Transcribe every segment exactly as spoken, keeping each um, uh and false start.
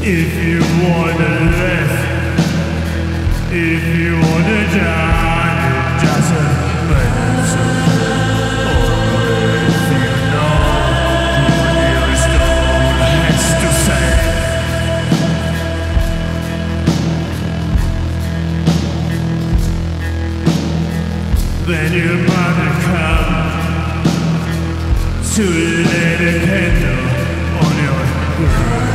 If you wanna live, if you wanna die, it doesn't matter. Or if you know what your stone has to say. Then your mother come to light a candle on your grave.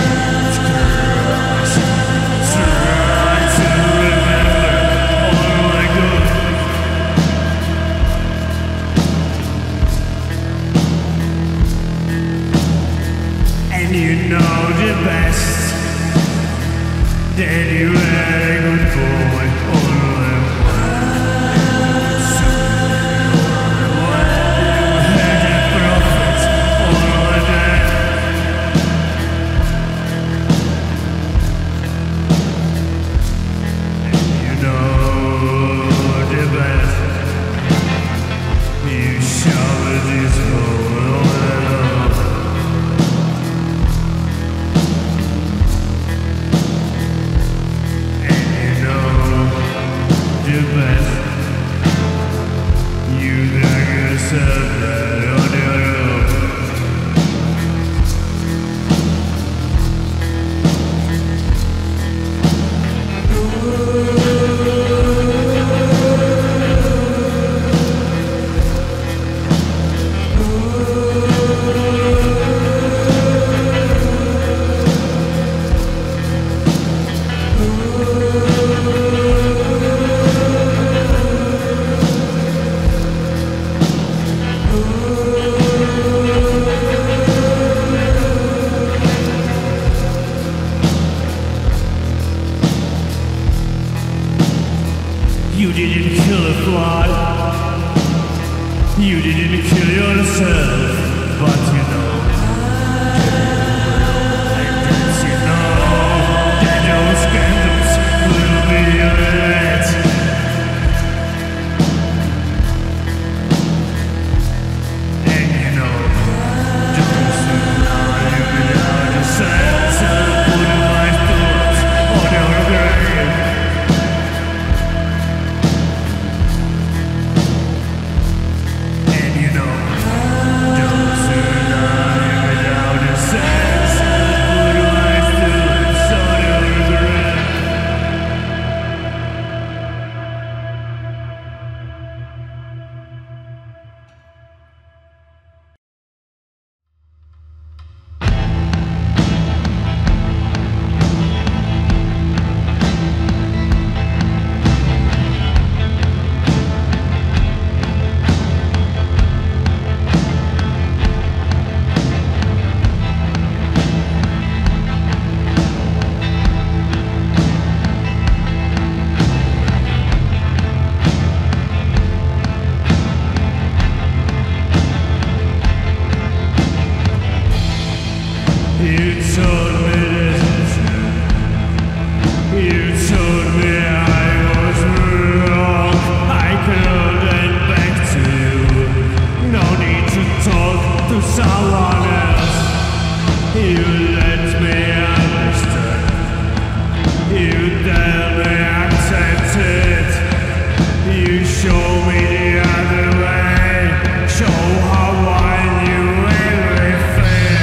You know the best, then you are a good boy. All the while, you had a prophet all the day. And you know the best, you shower this hole all alone. You didn't kill a fly, you didn't kill yourself, but you know, that you know, that those candles will be lit. And you know, those who lie without a sense of put my thoughts on your grave. You told me this is true. You told me I was wrong. I couldn't back to you. No need to talk to someone else. You let me understand. You tell me accept it. You show me the other way. Show how I knew everything.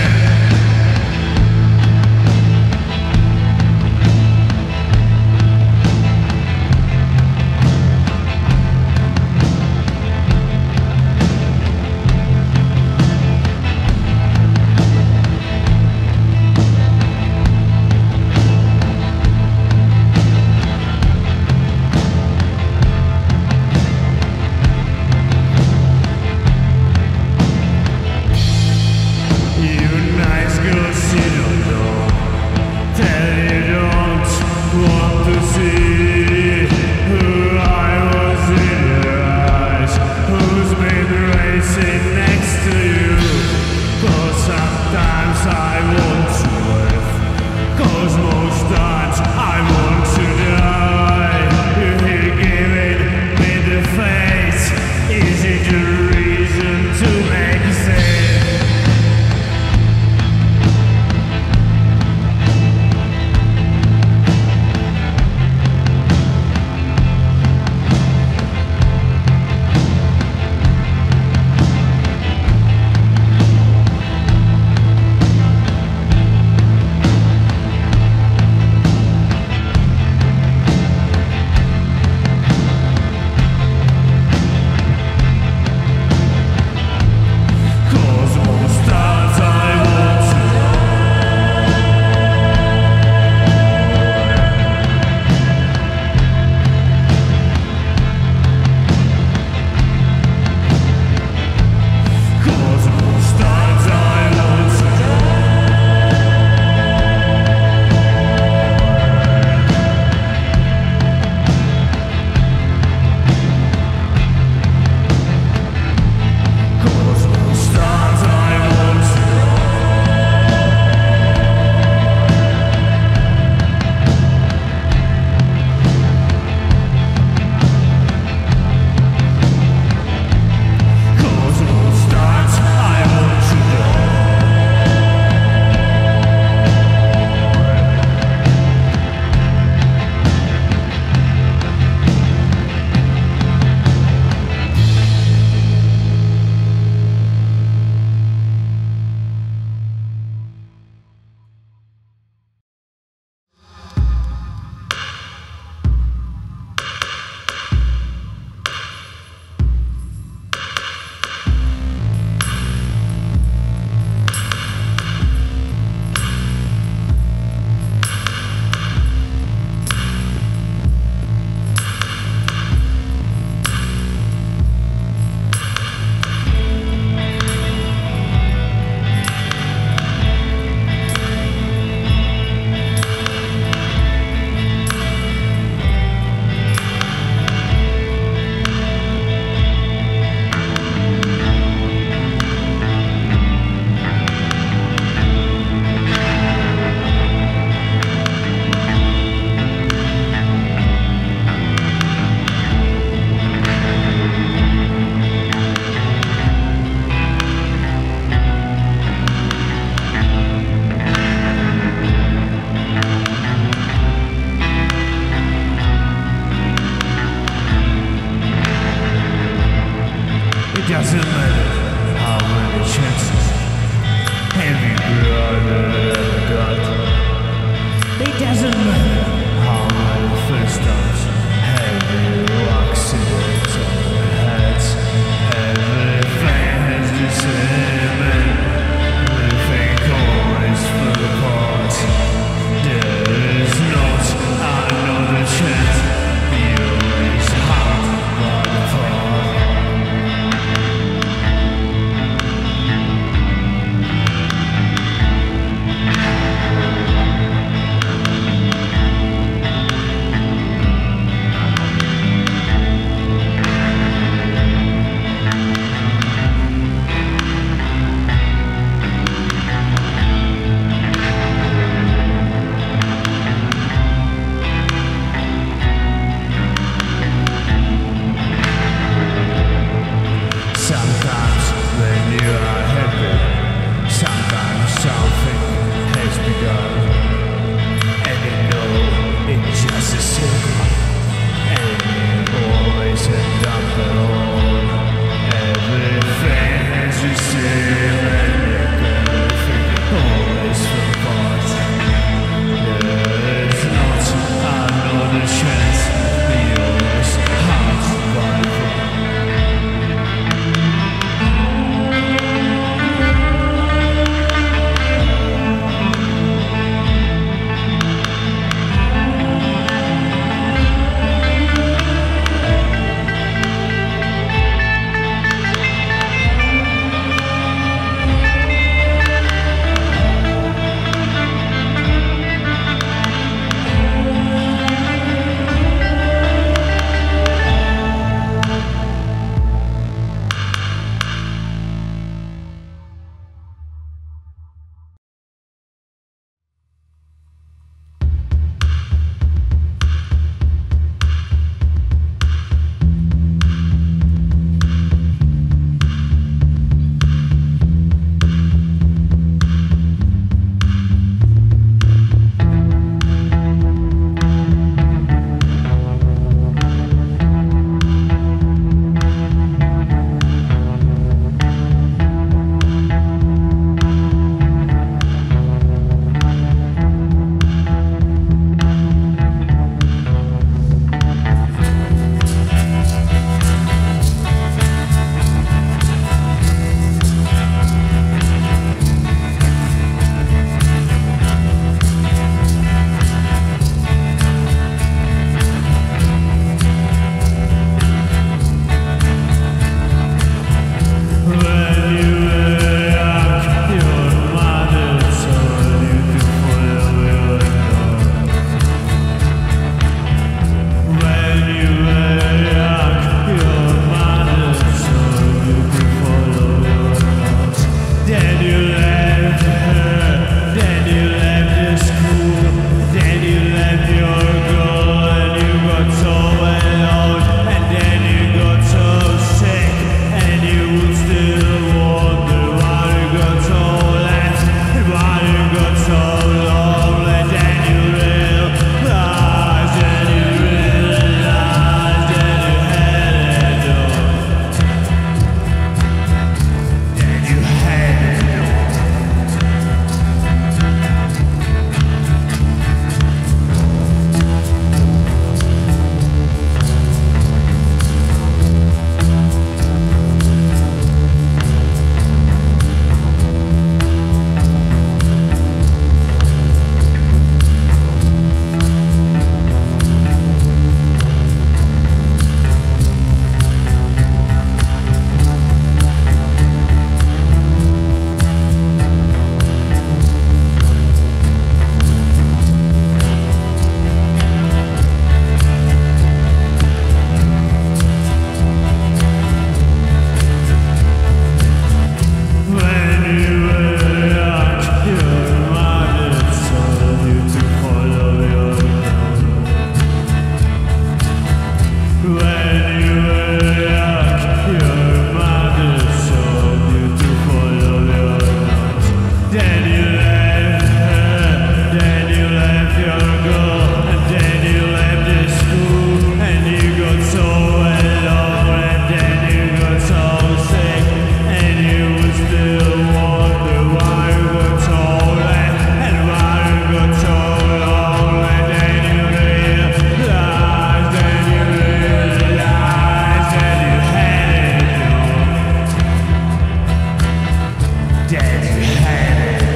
dead-headed.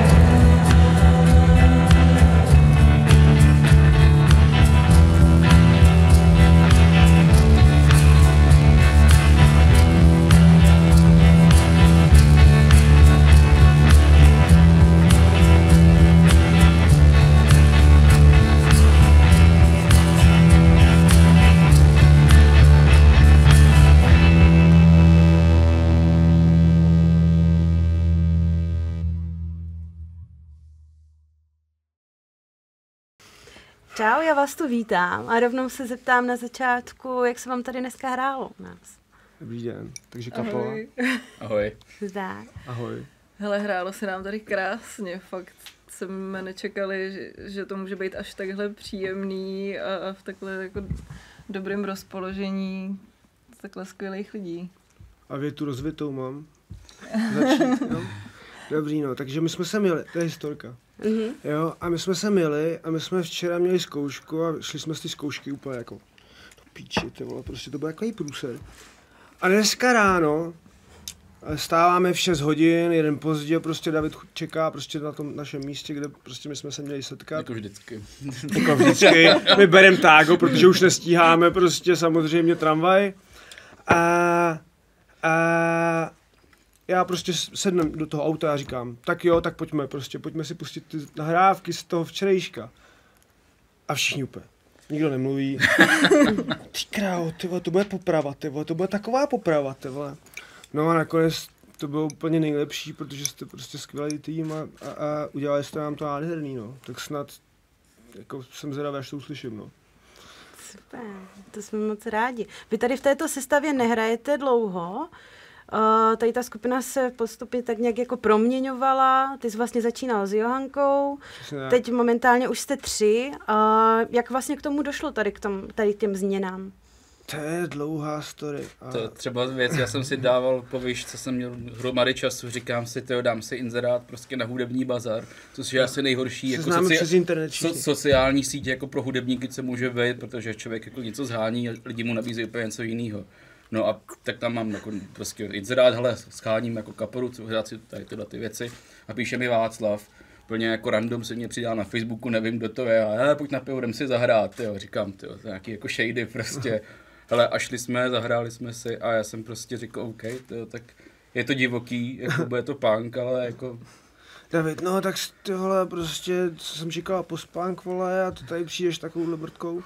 Čau, já vás tu vítám a rovnou se zeptám na začátku, jak se vám tady dneska hrálo u nás. Dobrý den, takže kapela. Ahoj. Ahoj. Zdá. Ahoj. Hele, hrálo se nám tady krásně, fakt jsme nečekali, že, že to může být až takhle příjemný a v takhle jako dobrým rozpoložení takhle skvělých lidí. A větu rozvitou mám. Začít, no. Dobrý, no, takže my jsme se měli, to je historka. Mhm. Jo, a my jsme se měli a my jsme včera měli zkoušku a šli jsme z ty zkoušky úplně jako do píči, ty vole, prostě to byl takový průser. A dneska ráno stáváme v šest hodin, jeden pozdě, prostě David čeká prostě na tom našem místě, kde prostě my jsme se měli setkat. Jako vždycky. Jako vždycky, my bereme tágo, protože už nestíháme prostě samozřejmě tramvaj. A, a já prostě sednem do toho auta a říkám, tak jo, tak pojďme prostě, pojďme si pustit ty nahrávky z toho včerejška. A všichni úplně, nikdo nemluví. Ty krávo, ty vole, to bude poprava, ty vole, to bude taková poprava, ty vole. No a nakonec to bylo úplně nejlepší, protože jste prostě skvělý tým a, a, a udělali jste nám to nádherný, no. Tak snad, jako jsem zvědavý, až to uslyším, no. Super, to jsme moc rádi. Vy tady v této sestavě nehrajete dlouho. Uh, tady ta skupina se postupně tak nějak jako proměňovala. Ty jsi vlastně začínal s Johankou, teď momentálně už jste tři. Uh, jak vlastně k tomu došlo tady k, tom, tady k těm změnám? To je dlouhá story. A... To je třeba věc, já jsem si dával po výšce, jsem měl hromady času, říkám si, tyjo, dám si inzerát prostě na hudební bazar, což je asi nejhorší jako soci... so, sociální sítě jako pro hudebníky, co může být, protože člověk jako něco zhání a lidi mu nabízí úplně něco jiného. No a tak tam mám jako prostě inzerát, hele, scháním jako kapelu, co hrát si tady tyhle ty věci a píše mi Václav. Plně jako random se mě přidá na Facebooku, nevím, kdo to je a hele, pojď na pivo, jdem si zahrát, tyjo, říkám, tyjo, to je nějaký jako shady prostě. Hele, a šli jsme, zahráli jsme si a já jsem prostě řekl, OK, tyjo, tak je to divoký, jako bude to punk, ale jako... David, no tak tohle prostě, co jsem říkal, post-punk, vole, a to tady přijdeš takovouhle brtkou.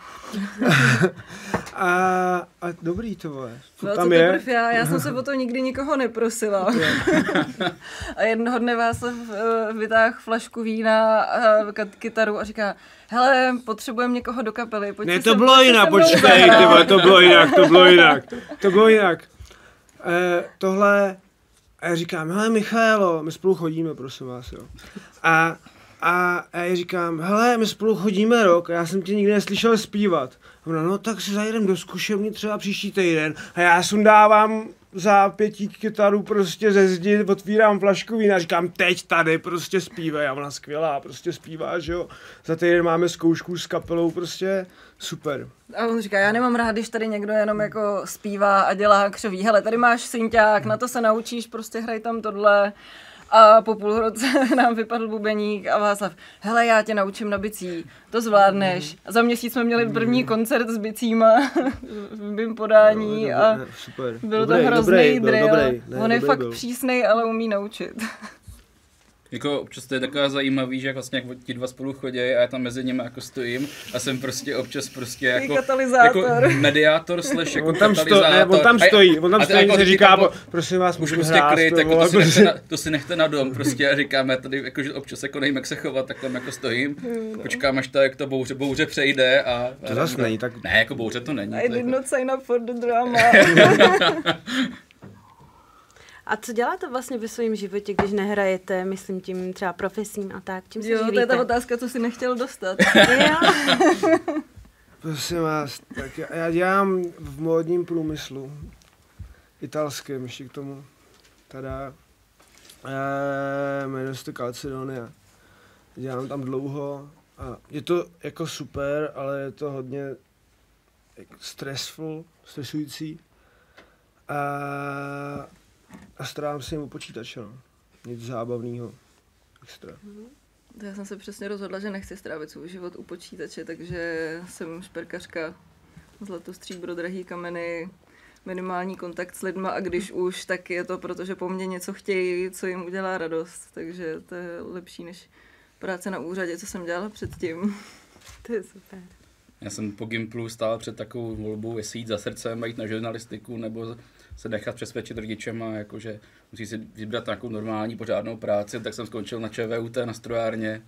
a, a dobrý to, vole. No, tam je. Prv, já, já jsem se o to nikdy nikoho neprosila. A jednoho dne vás uh, vytáhl flašku vína a uh, kytaru a říká, hele, potřebujeme někoho do kapely. Ne, to bylo jinak, počkej, ty vole, to bylo jinak, to bylo jinak. To bylo jinak. Eh, tohle... A já říkám, hele Michaelo, my spolu chodíme, prosím vás, jo. A, a, a já říkám, hele, my spolu chodíme rok a já jsem tě nikdy neslyšel zpívat. A ona, no tak si zajdem do zkušebny třeba příští týden. A já sundávám za pětí kytaru prostě ze zdi, otvírám flašku vína a říkám, teď tady prostě zpívej. A ona skvělá, prostě zpívá, že jo. Za týden máme zkoušku s kapelou, prostě super. A on říká, já nemám rád, když tady někdo jenom jako zpívá a dělá křoví. Hele, tady máš synťák, na to se naučíš, prostě hraj tam tohle. A po půl roce nám vypadl bubeník a Václav, hele, já tě naučím na bicí, to zvládneš. A za měsíc jsme měli první koncert s bicíma v mým podání a super. byl Dobrý, to hrozný dobrý, drill. dobrý, ne, On je dobrý fakt byl. přísnej, ale umí naučit. Jako občas to je taková zajímavý, že jak vlastně jak ti dva spolu chodí a já tam mezi nimi jako stojím a jsem prostě občas prostě jako, jako mediátor slash jako on tam katalyzátor. Sto, ne, on tam stojí, on tam a, stojí, a, se a, říká, po, prosím vás, už můžeme prostě hrát, kryt, to, jako vole, to, si prostě. nechte na, to si nechte na dom prostě a říkáme tady, jako, že občas jako nevím, jak se chovat, tak tam jako stojím, počkám až to, jak to bouře, bouře přejde a... To zase není tak... Ne, jako bouře to není. I did not sign up for the drama. A co děláte vlastně ve svém životě, když nehrajete, myslím tím třeba profesním a tak? Čím se Jo, živíte? to je ta otázka, co si nechtěl dostat. Jo. Prosím vás, tak já, já dělám v módním průmyslu, italském ještě k tomu, tada, e, jmenuji se to Calcedonia, dělám tam dlouho a je to jako super, ale je to hodně jako stressful, stresující a, a strávám si jen u počítače, no. nic zábavného extra. Já jsem se přesně rozhodla, že nechci strávit svůj život u počítače, takže jsem šperkařka, zlato, stříbro, drahý kameny, minimální kontakt s lidma a když už, tak je to proto, že po mně něco chtějí, co jim udělá radost, takže to je lepší než práce na úřadě, co jsem dělala předtím. To je super. Já jsem po Gimplu stál před takovou volbou, jestli jít za srdcem a jít na žurnalistiku, nebo se nechat přesvědčit rodičema, jakože musí si vybrat nějakou normální pořádnou práci, tak jsem skončil na ČVUT, na strojárně.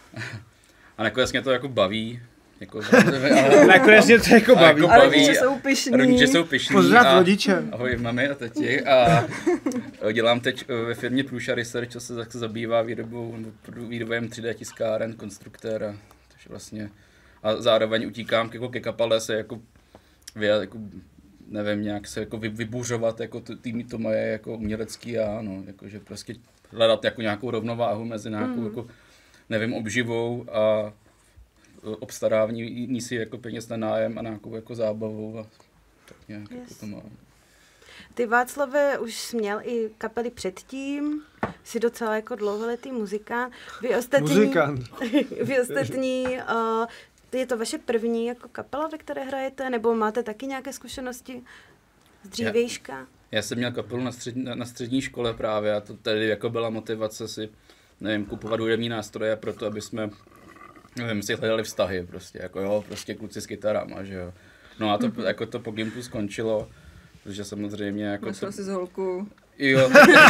A nakonec mě to jako baví. Jako, ale, nakonec mě to jako baví. Jako baví. A rodiče jsou pyšní. Rodiče jsou pyšní. Pozdrav rodiče. Ahoj mami a teti. A dělám teď ve firmě Prusa Research, co se zabývá výrobou, výrojem tři dé tiskáren, konstruktéra. Takže vlastně a zároveň utíkám jako ke kapale se jako, jako nevím, nějak se jako vybuřovat, jako tým to moje jako umělecký já, no, jakože prostě hledat jako nějakou rovnováhu mezi nějakou mm. jako, nevím, obživou a obstarávání si jako peněz na nájem a nějakou jako zábavou a tak nějak yes. jako to mám. Ty, Václave, už jsi měl i kapely předtím, jsi docela jako dlouholetý muzikant. Vy ostatní, Muzikant. Vy ostatní, uh, je to vaše první jako kapela, ve které hrajete, nebo máte taky nějaké zkušenosti z dřívějška? Já, já jsem měl kapelu na, střed, na, na střední škole právě a to tady jako byla motivace si, nevím, kupovat hudební nástroje proto, aby jsme, nevím, si hledali vztahy prostě, jako jo, prostě kluci s kytarama, že jo. No a to, mm-hmm. jako to po Gimplu skončilo, protože samozřejmě jako Našel to... si s holkou. Jo,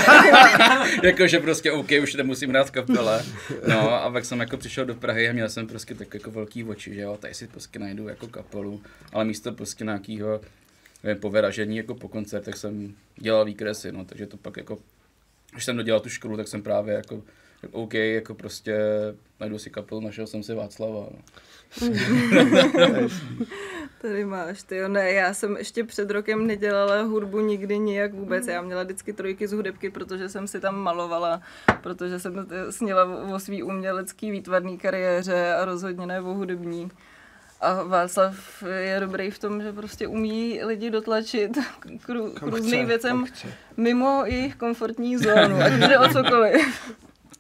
jakože prostě OK, už nemusím hrát v kapele. No a pak jsem jako přišel do Prahy a měl jsem prostě tak jako velký oči, že jo, tady si prostě najdu jako kapelu, ale místo prostě nějakýho nevím, povyražení jako po koncertech jsem dělal výkresy, no, takže to pak jako, když jsem dodělal tu školu, tak jsem právě jako OK, jako prostě najdu si kapelu, našel jsem si Václava, no. Tady máš, tyjo, ne, já jsem ještě před rokem nedělala hudbu nikdy nijak vůbec, já měla vždycky trojky z hudebky, protože jsem si tam malovala, protože jsem sněla o svý umělecký výtvarný kariéře a rozhodně ne o hudební. A Václav je dobrý v tom, že prostě umí lidi dotlačit k, rů, k různým věcem mimo jejich komfortní zónu, ať jde o cokoliv.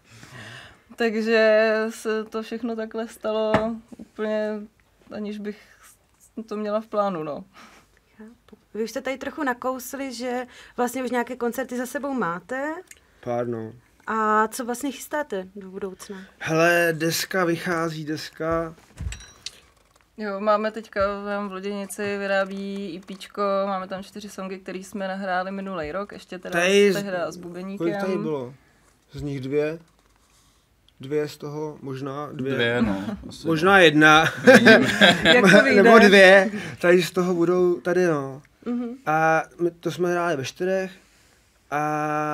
Takže se to všechno takhle stalo úplně, aniž bych to měla v plánu, no. Vy už jste tady trochu nakousli, že vlastně už nějaké koncerty za sebou máte. Pár, no. A co vlastně chystáte do budoucna? Hele, deska vychází, deska. Jo, máme teďka v Loděnici, vyrábí EPčko, máme tam čtyři songy, které jsme nahráli minulý rok, ještě teda tady, tehda s bubeníkem. Kolik tady bylo? Z nich dvě? Dvě z toho, možná dvě. Dvě, no. Možná jedna. Nebo dvě. Tady z toho budou, tady no. Mm-hmm. A my to jsme hráli ve čtyřech. A,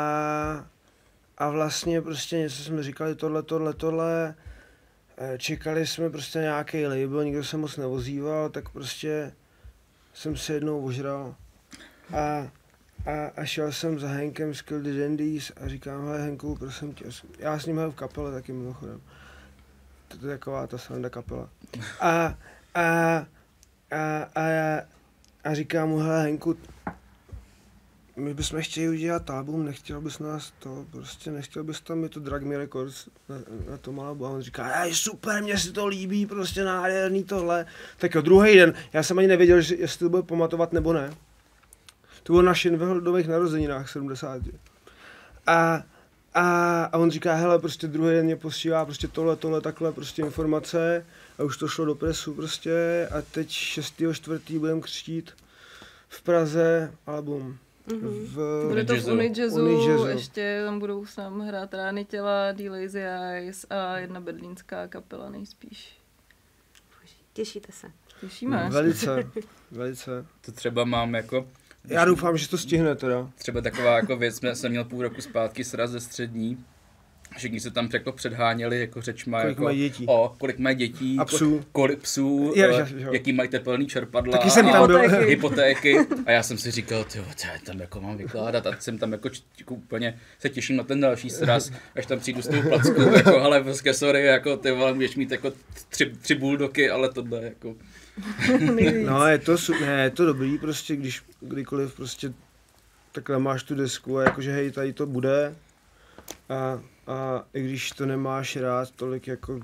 a vlastně prostě něco jsme říkali, tohle, tohle, tohle. Čekali jsme prostě nějaký label, nikdo se moc neozýval, tak prostě jsem se jednou ožral. A A, a šel jsem za Henkem z Kill the Dandies a říkám, hele Henku, prosím tě, já s ním hraju v kapele taky mimochodem. To je taková ta sranda kapela. A, a, a, a, a, a říkám mu, hele Henku, my bychom chtěli udělat album, nechtěl bys nás to, prostě nechtěl bys tam mi to Drag Me Records na, na tom albu. A on říká, hej super, mně se to líbí, prostě nádherný tohle. Tak jo, druhý den, já jsem ani nevěděl, jestli to bude pamatovat nebo ne. To bylo na Šinveldových narozeninách sedmdesáti. A, a, a on říká, hele, prostě druhý den mě posílá prostě tohle, tohle, takhle, prostě informace a už to šlo do presu prostě a teď šestého čtvrtého budeme křtít v Praze album. Mm-hmm. V, Bude to v Unijazzu, Unijazzu, ještě tam budou s námi hrát Rány těla, D-Lazy Eyes a jedna berlínská kapela nejspíš. Těšíte se? Těšíme. Velice, velice. To třeba mám jako... Já doufám, že to stihne teda. Třeba taková jako věc, jsem měl půl roku zpátky sraz ze střední. Všichni se tam jako předháněli jako řečma, kolik jako, mají dětí. O, kolik mají dětí, a psů. kolik psů, Je, uh, že, že. jaký mají teplný čerpadla, taky jsem a tam byl. hypotéky. A já jsem si říkal, tyjo, co já tam jako mám vykládat a jsem tam jako, jako úplně se těším na ten další sraz, až tam přijdu s tou plackou, jako hele, prostě sorry, jako ty vole, můžeš mít jako tři, tři bulldogy, ale tohle jako... No je to, ne, je to dobrý prostě, když kdykoliv prostě takhle máš tu desku a jakože hej, tady to bude A, a i když to nemáš rád tolik jako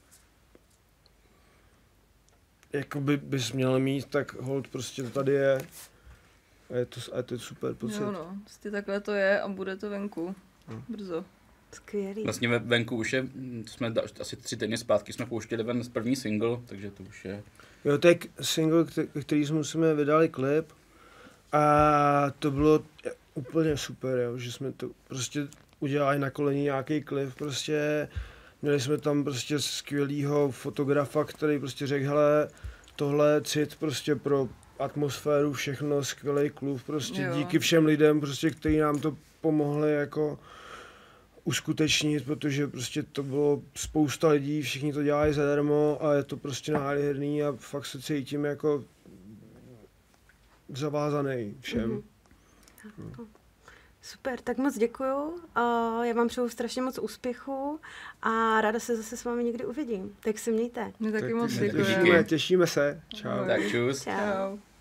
jako by bys měl mít, tak hold prostě to tady je. A je to, a je to super pocit. Jo no, prostě takhle to je a bude to venku. No. Brzo. Skvělý. Vlastně venku už je, jsme asi tři týdny zpátky jsme pouštěli ven první single, takže to už je... Jo, to je single, který jsme, jsme vydali klip a to bylo úplně super, jo, že jsme to prostě udělali na koleni nějaký klip, prostě měli jsme tam prostě skvělýho fotografa, který prostě řekl, hele, tohle je cit prostě pro atmosféru, všechno, skvělý klub, prostě jo. Díky všem lidem, prostě, kteří nám to pomohli jako uskutečnit, protože prostě to bylo spousta lidí, všichni to dělají zadarmo a je to prostě nádherný a fakt se cítím jako zavázaný všem. Mm-hmm. No. Super, tak moc děkuju. Já vám přeju strašně moc úspěchu a ráda se zase s vámi někdy uvidím. Tak se mějte. My taky tak moc děkujeme. Těšíme, těšíme se. Čau. Tak čus. Čau.